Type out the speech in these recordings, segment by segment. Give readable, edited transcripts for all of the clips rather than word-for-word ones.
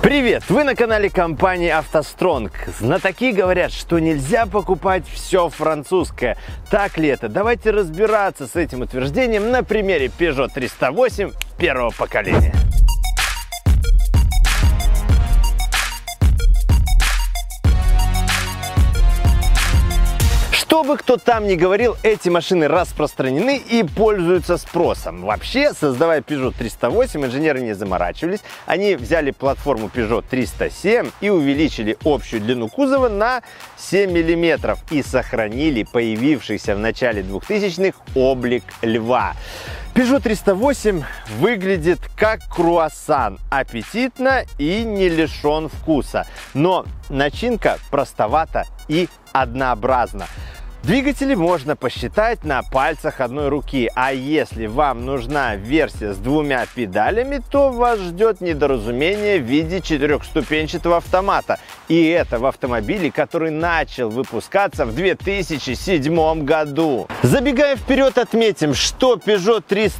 Привет! Вы на канале компании «АвтоСтронг». Знатоки говорят, что нельзя покупать все французское. Так ли это? Давайте разбираться с этим утверждением на примере Peugeot 308 первого поколения. Что бы кто там ни говорил, эти машины распространены и пользуются спросом. Вообще, создавая Peugeot 308, инженеры не заморачивались. Они взяли платформу Peugeot 307 и увеличили общую длину кузова на 7 мм и сохранили появившийся в начале 2000-х облик льва. Peugeot 308 выглядит как круассан, аппетитно и не лишен вкуса. Но начинка простовата и однообразна. Двигатели можно посчитать на пальцах одной руки, а если вам нужна версия с двумя педалями, то вас ждет недоразумение в виде четырехступенчатого автомата. И это в автомобиле, который начал выпускаться в 2007 году. Забегая вперед, отметим, что Peugeot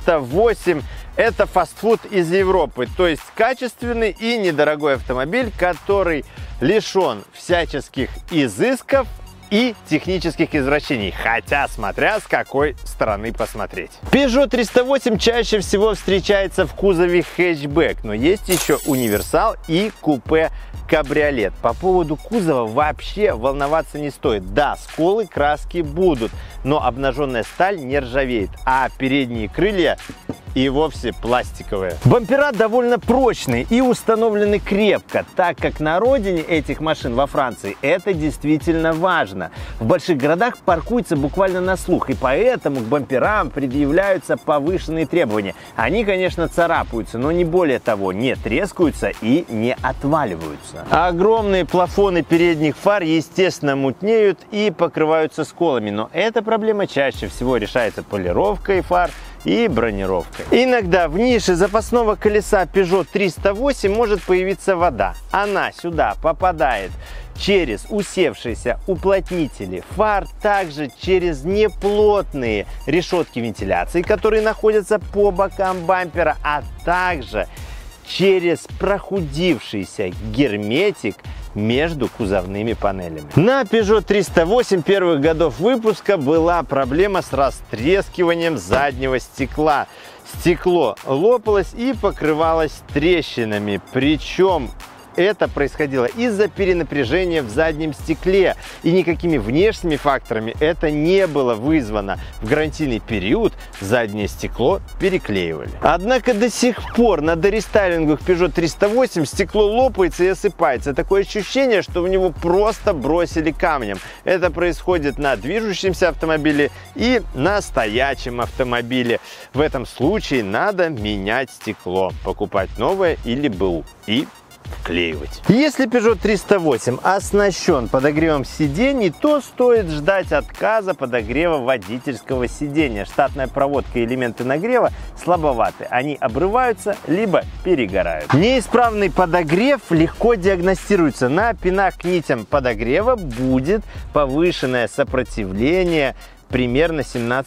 308 это фастфуд из Европы, то есть качественный и недорогой автомобиль, который лишен всяческих изысков и технических извращений, хотя смотря с какой стороны посмотреть. Peugeot 308 чаще всего встречается в кузове хэтчбэк, но есть еще универсал и купе-кабриолет. По поводу кузова вообще волноваться не стоит. Да, сколы краски будут, но обнаженная сталь не ржавеет, а передние крылья и вовсе пластиковые. Бампера довольно прочные и установлены крепко, так как на родине этих машин во Франции это действительно важно. В больших городах паркуются буквально на слух, и поэтому к бамперам предъявляются повышенные требования. Они, конечно, царапаются, но не более того, не трескаются и не отваливаются. Огромные плафоны передних фар, естественно, мутнеют и покрываются сколами, но эта проблема чаще всего решается полировкой фар и бронировкой. Иногда в нише запасного колеса Peugeot 308 может появиться вода. Она сюда попадает через усевшиеся уплотнители фар, также через неплотные решетки вентиляции, которые находятся по бокам бампера, а также через прохудившийся герметик между кузовными панелями. На Peugeot 308 первых годов выпуска была проблема с растрескиванием заднего стекла. Стекло лопалось и покрывалось трещинами, причем это происходило из-за перенапряжения в заднем стекле, и никакими внешними факторами это не было вызвано. В гарантийный период заднее стекло переклеивали. Однако до сих пор на дорестайлингах Peugeot 308 стекло лопается и осыпается. Такое ощущение, что в него просто бросили камнем. Это происходит на движущемся автомобиле и на стоячем автомобиле. В этом случае надо менять стекло, покупать новое или БУ и вклеивать. Если Peugeot 308 оснащен подогревом сидений, то стоит ждать отказа подогрева водительского сидения. Штатная проводка и элементы нагрева слабоваты. Они обрываются либо перегорают. Неисправный подогрев легко диагностируется. На пинах к нитям подогрева будет повышенное сопротивление примерно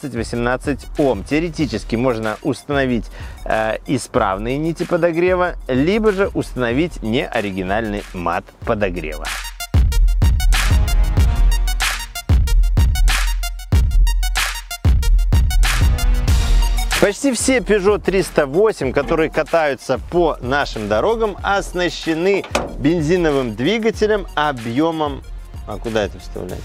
17-18 Ом. Теоретически можно установить исправные нити подогрева, либо же установить неоригинальный мат подогрева. Почти все Peugeot 308, которые катаются по нашим дорогам, оснащены бензиновым двигателем объемом... А куда это вставлять?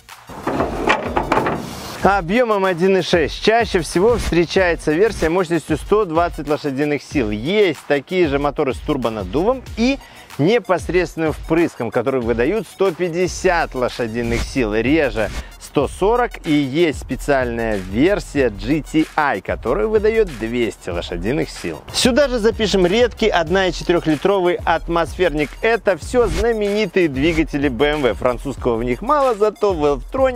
Объемом 1.6. Чаще всего встречается версия мощностью 120 лошадиных сил. Есть такие же моторы с турбонаддувом и непосредственным впрыском, которые выдают 150 лошадиных сил, реже 140, и есть специальная версия GTI, которая выдает 200 лошадиных сил. Сюда же запишем редкий 1,4-литровый атмосферник. Это все знаменитые двигатели BMW. Французского в них мало, зато Valvetronic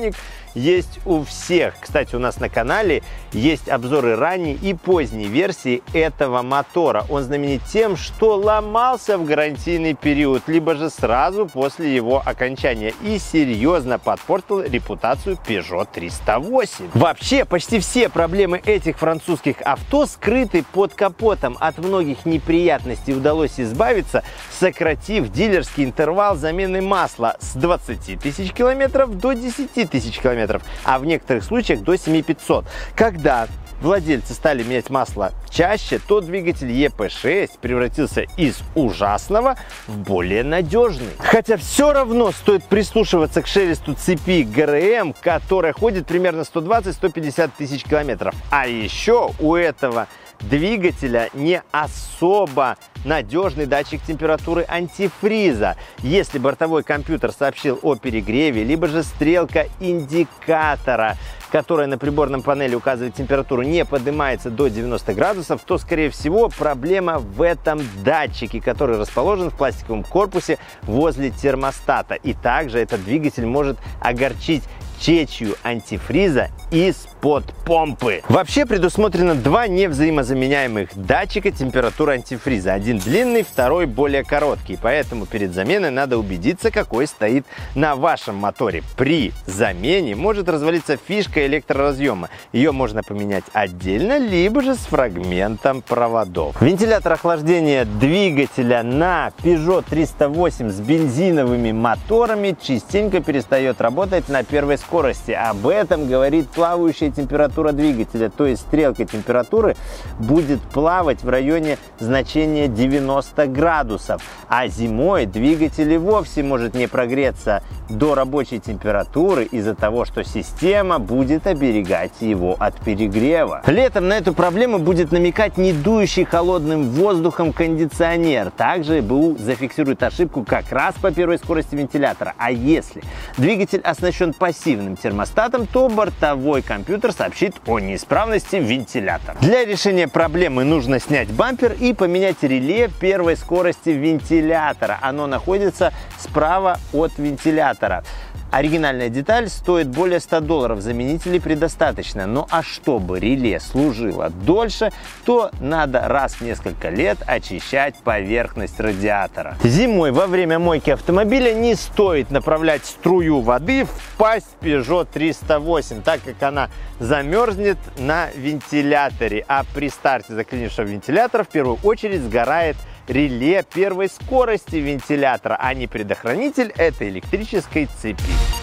есть у всех. Кстати, у нас на канале есть обзоры ранней и поздней версии этого мотора. Он знаменит тем, что ломался в гарантийный период, либо же сразу после его окончания и серьезно подпортил репутацию Peugeot 308. Вообще, почти все проблемы этих французских авто скрыты под капотом. От многих неприятностей удалось избавиться, сократив дилерский интервал замены масла с 20 тысяч километров до 10 тысяч километров, а в некоторых случаях до 7500. Когда владельцы стали менять масло чаще, то двигатель EP6 превратился из ужасного в более надежный. Хотя все равно стоит прислушиваться к шелесту цепи ГРМ, которая ходит примерно 120-150 тысяч километров. А еще у этого двигателя не особо надежный датчик температуры антифриза. Если бортовой компьютер сообщил о перегреве, либо же стрелка индикатора, которая на приборном панели указывает температуру, не поднимается до 90 градусов, то, скорее всего, проблема в этом датчике, который расположен в пластиковом корпусе возле термостата. И также этот двигатель может огорчить течью антифриза из-под помпы. Вообще предусмотрено два невзаимозаменяемых датчика температуры антифриза. Один длинный, второй более короткий. Поэтому перед заменой надо убедиться, какой стоит на вашем моторе. При замене может развалиться фишка электроразъема. Ее можно поменять отдельно, либо же с фрагментом проводов. Вентилятор охлаждения двигателя на Peugeot 308 с бензиновыми моторами частенько перестает работать на первой скорости. Об этом говорит плавающая температура двигателя, то есть стрелка температуры будет плавать в районе значения 90 градусов, а зимой двигатель и вовсе может не прогреться до рабочей температуры из-за того, что система будет оберегать его от перегрева. Летом на эту проблему будет намекать не дующий холодным воздухом кондиционер. Также БУ зафиксирует ошибку как раз по первой скорости вентилятора. А если двигатель оснащен пассивным термостатом, то бортовой компьютер сообщит о неисправности вентилятора. Для решения проблемы нужно снять бампер и поменять реле первой скорости вентилятора. Оно находится справа от вентилятора. Оригинальная деталь стоит более $100, заменителей предостаточно. Ну а чтобы реле служило дольше, то надо раз в несколько лет очищать поверхность радиатора. Зимой во время мойки автомобиля не стоит направлять струю воды в пасть Peugeot 308, так как она замерзнет на вентиляторе, а при старте заклинившего вентилятора в первую очередь сгорает реле первой скорости вентилятора, а не предохранитель этой электрической цепи.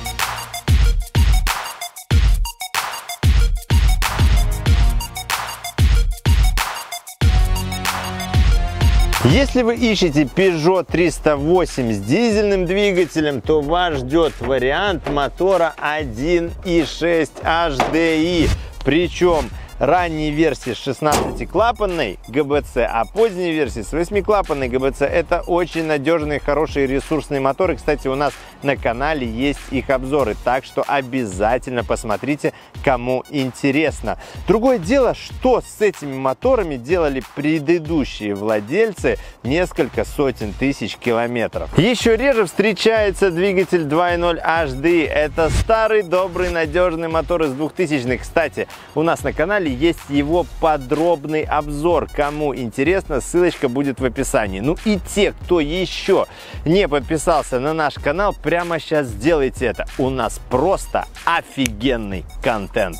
Если вы ищете Peugeot 308 с дизельным двигателем, то вас ждет вариант мотора 1.6 HDI. Причем ранней версии с 16-клапанной ГБЦ, а поздней версии с 8-клапанной ГБЦ. Это очень надежные, хорошие ресурсные моторы. Кстати, у нас на канале есть их обзоры, так что обязательно посмотрите, кому интересно. Другое дело, что с этими моторами делали предыдущие владельцы несколько сотен тысяч километров. Еще реже встречается двигатель 2.0 HDI. Это старый, добрый, надежный мотор из 2000-х. Кстати, у нас на канале есть его подробный обзор. Кому интересно, ссылочка будет в описании. Ну и те, кто еще не подписался на наш канал, прямо сейчас сделайте это. У нас просто офигенный контент.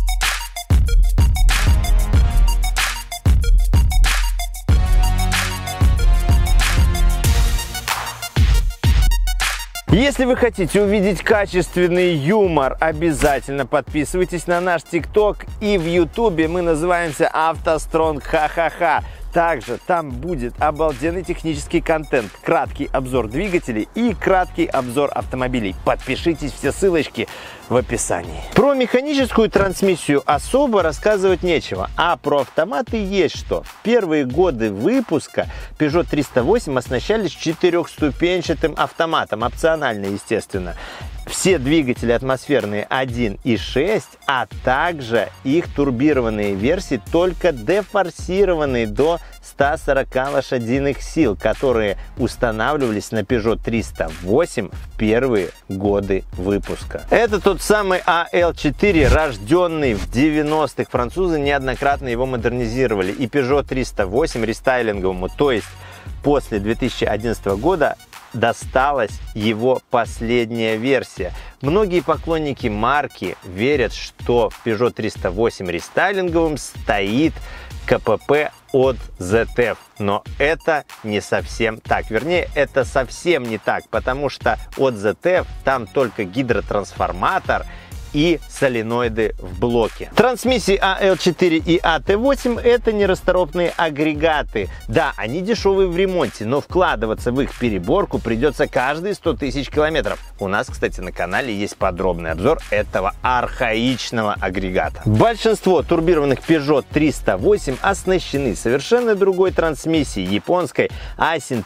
Если вы хотите увидеть качественный юмор, обязательно подписывайтесь на наш ТикТок, и в Ютубе мы называемся автостронг ха-ха-ха. Также там будет обалденный технический контент, краткий обзор двигателей и краткий обзор автомобилей. Подпишитесь, все ссылочки в описании. Про механическую трансмиссию особо рассказывать нечего, а про автоматы есть что. В первые годы выпуска Peugeot 308 оснащались 4-ступенчатым автоматом, опционально, естественно. все двигатели атмосферные 1.6, а также их турбированные версии, только дефорсированные до 140 лошадиных сил, которые устанавливались на Peugeot 308 в первые годы выпуска. Это тот самый AL4, рожденный в 90-х. Французы неоднократно его модернизировали. И Peugeot 308 рестайлинговому, то есть после 2011 года, досталась его последняя версия. Многие поклонники марки верят, что в Peugeot 308 рестайлинговом стоит КПП от ZF, но это не совсем так. Вернее, это совсем не так, потому что от ZF там только гидротрансформатор и соленоиды в блоке. Трансмиссии AL4 и AT8 это нерасторопные агрегаты. Да, они дешевые в ремонте, но вкладываться в их переборку придется каждые 100 тысяч километров. У нас, кстати, на канале есть подробный обзор этого архаичного агрегата. Большинство турбированных Peugeot 308 оснащены совершенно другой трансмиссией, японской Aisin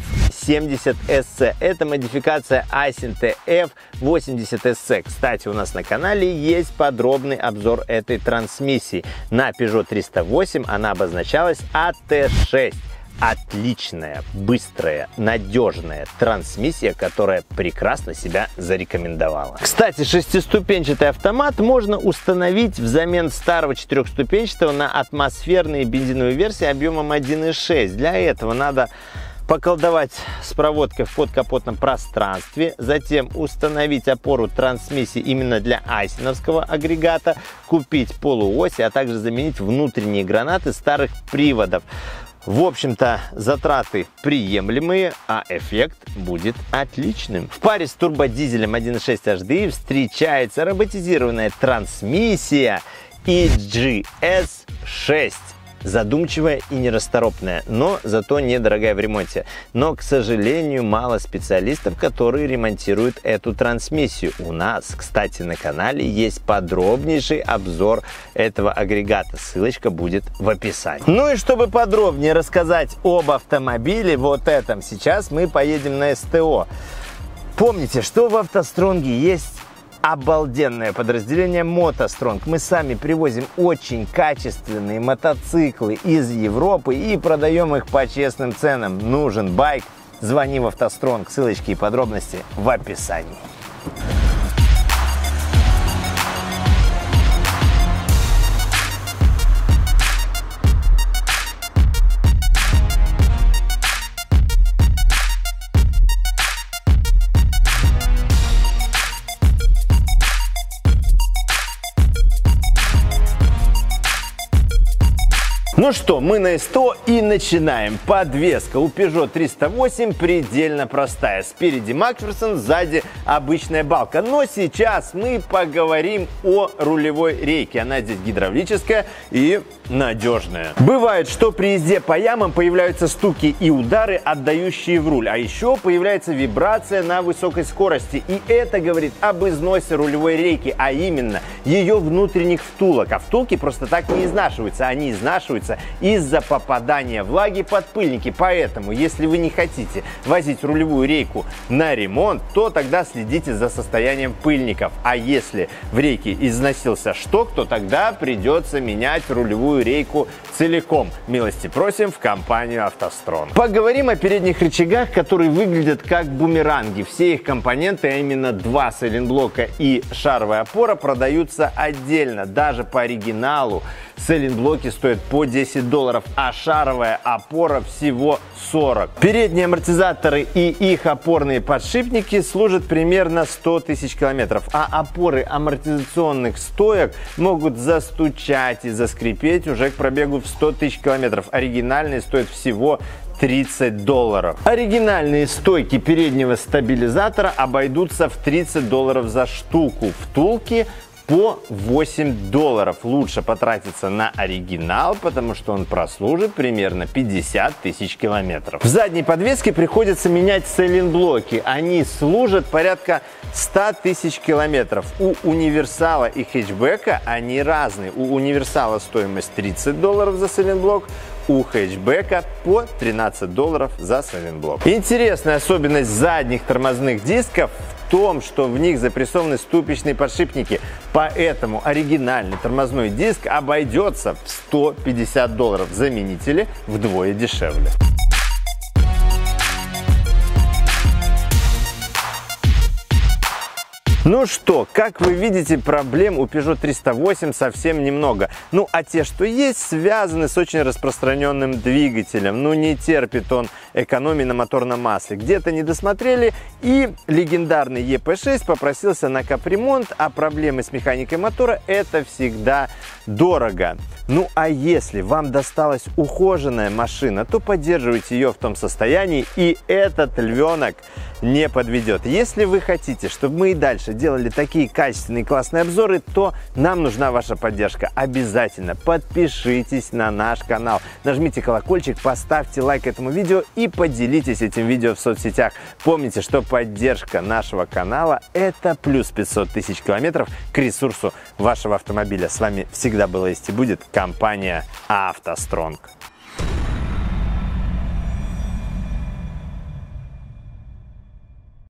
TF70SC. Это модификация Aisin TF80SC. Кстати, у нас на канале есть подробный обзор этой трансмиссии. На Peugeot 308 она обозначалась AT6. Отличная, быстрая, надежная трансмиссия, которая прекрасно себя зарекомендовала. Кстати, шестиступенчатый автомат можно установить взамен старого четырехступенчатого на атмосферные бензиновые версии объемом 1.6. Для этого надо поколдовать с проводкой в подкапотном пространстве, затем установить опору трансмиссии именно для айсиновского агрегата, купить полуоси, а также заменить внутренние гранаты старых приводов. В общем-то, затраты приемлемые, а эффект будет отличным. В паре с турбодизелем 1.6 HDI встречается роботизированная трансмиссия EGS6. Задумчивая и нерасторопная, но зато недорогая в ремонте. Но, к сожалению, мало специалистов, которые ремонтируют эту трансмиссию. У нас, кстати, на канале есть подробнейший обзор этого агрегата. Ссылочка будет в описании. Ну и чтобы подробнее рассказать об автомобиле вот этом, сейчас мы поедем на СТО. Помните, что в автостронге есть обалденное подразделение мотостронг. Мы сами привозим очень качественные мотоциклы из Европы и продаем их по честным ценам. Нужен байк? Звони в автостронг. Ссылочки и подробности в описании. Ну что, мы на СТО и начинаем. Подвеска у Peugeot 308 предельно простая. Спереди Макферсон, сзади обычная балка. Но сейчас мы поговорим о рулевой рейке. Она здесь гидравлическая и надежная. Бывает, что при езде по ямам появляются стуки и удары, отдающие в руль. А еще появляется вибрация на высокой скорости. И это говорит об износе рулевой рейки, а именно ее внутренних втулок. А втулки просто так не изнашиваются. Они изнашиваются из-за попадания влаги под пыльники. Поэтому, если вы не хотите возить рулевую рейку на ремонт, то тогда следите за состоянием пыльников. А если в рейке износился шток, то тогда придется менять рулевую рейку целиком. Милости просим в компанию «АвтоСтронг». Поговорим о передних рычагах, которые выглядят как бумеранги. Все их компоненты, а именно два сайлентблока и шаровая опора, продаются отдельно. Даже по оригиналу сайлентблоки стоят по $10, а шаровая опора всего 40. Передние амортизаторы и их опорные подшипники служат примерно 100 тысяч километров, а опоры амортизационных стоек могут застучать и заскрипеть уже к пробегу в 100 тысяч километров. Оригинальные стоят всего $30. Оригинальные стойки переднего стабилизатора обойдутся в $30 за штуку. Втулки по $8. Лучше потратиться на оригинал, потому что он прослужит примерно 50 тысяч километров. В задней подвеске приходится менять сайлентблоки. Они служат порядка 100 тысяч километров. У универсала и хэтчбека они разные. У универсала стоимость $30 за сайлентблок, у хэтчбека по $13 за сайлентблок. Интересная особенность задних тормозных дисков в том, что в них запрессованы ступичные подшипники. Поэтому оригинальный тормозной диск обойдется в $150. Заменители вдвое дешевле. Ну что, как вы видите, проблем у Peugeot 308 совсем немного. Ну а те, что есть, связаны с очень распространенным двигателем. Ну не терпит он экономии на моторном масле. Где-то не досмотрели, и легендарный EP6 попросился на капремонт, а проблемы с механикой мотора — это всегда дорого. Ну а если вам досталась ухоженная машина, то поддерживайте ее в том состоянии, и этот львенок не подведет. Если вы хотите, чтобы мы и дальше делали такие качественные классные обзоры, то нам нужна ваша поддержка. Обязательно подпишитесь на наш канал, нажмите колокольчик, поставьте лайк этому видео и поделитесь этим видео в соцсетях. Помните, что поддержка нашего канала — это плюс 500 тысяч километров к ресурсу вашего автомобиля. С вами всегда была есть и будет компания «АвтоСтронг».